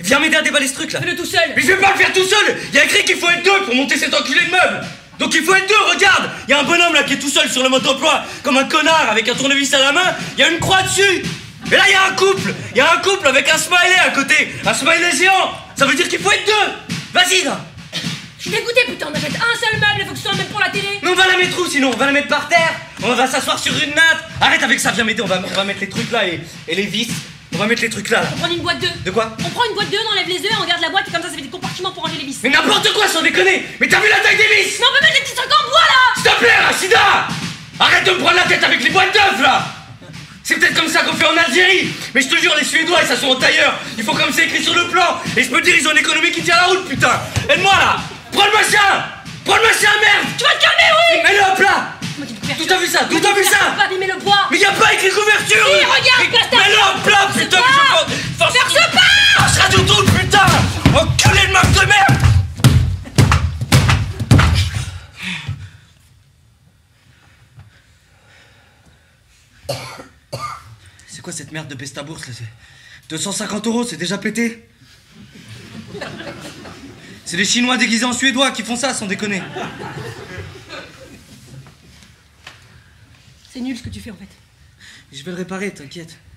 Viens m'aider à déballer ce truc là. Fais-le tout seul. Mais je vais pas le faire tout seul. Il y a écrit qu'il faut être deux pour monter cet enculé de meuble. Donc il faut être deux, regarde. Il y a un bonhomme là qui est tout seul sur le mode d'emploi, comme un connard avec un tournevis à la main. Il y a une croix dessus. Et là il y a un couple. Il y a un couple avec un smiley à côté. Un smiley géant. Ça veut dire qu'il faut être deux. Vas-y là. Je suis dégoûté, putain, on achète un seul meuble, il faut que ce soit un meuble pour la télé. Mais on va la mettre où sinon? On va la mettre par terre. On va s'asseoir sur une natte. Arrête avec ça, viens m'aider. On va mettre les trucs là et les vis. On va mettre les trucs là. On prend une boîte d'œufs. De quoi? On prend une boîte d'œufs, on enlève les œufs, on garde la boîte et comme ça fait des compartiments pour ranger les vis. Mais n'importe quoi, sans déconner. Mais t'as vu la taille des vis? Mais on peut mettre des petits trucs en bois là. S'il te plaît, Rachida! Arrête de me prendre la tête avec les boîtes d'œufs là! C'est peut-être comme ça qu'on fait en Algérie, mais je te jure, les Suédois, ils sont en tailleur. Il faut comme c'est écrit sur le plan. Et je peux te dire, ils ont une économie qui tient la route, putain! Aide-moi là! Prends le machin! Prends le machin, merde! Tu vas te calmer, oui. Mets-le hop là! D'où t'as vu ça? D'où t'as vu ça? Pas abîmer le bois. Mais y a pas écrit couverture! Si, regarde, place ta Mets-le hop là, putain! Force pas! Force pas du tout, putain! Enculé de meuf de merde! C'est quoi cette merde de Pestabourse là? 250 €, c'est déjà pété? C'est les Chinois déguisés en Suédois qui font ça, sans déconner. C'est nul ce que tu fais en fait. Je vais le réparer, t'inquiète.